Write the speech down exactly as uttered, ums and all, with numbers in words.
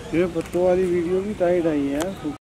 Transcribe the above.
ये पत्तों वाली वीडियो भी टाइट आई है।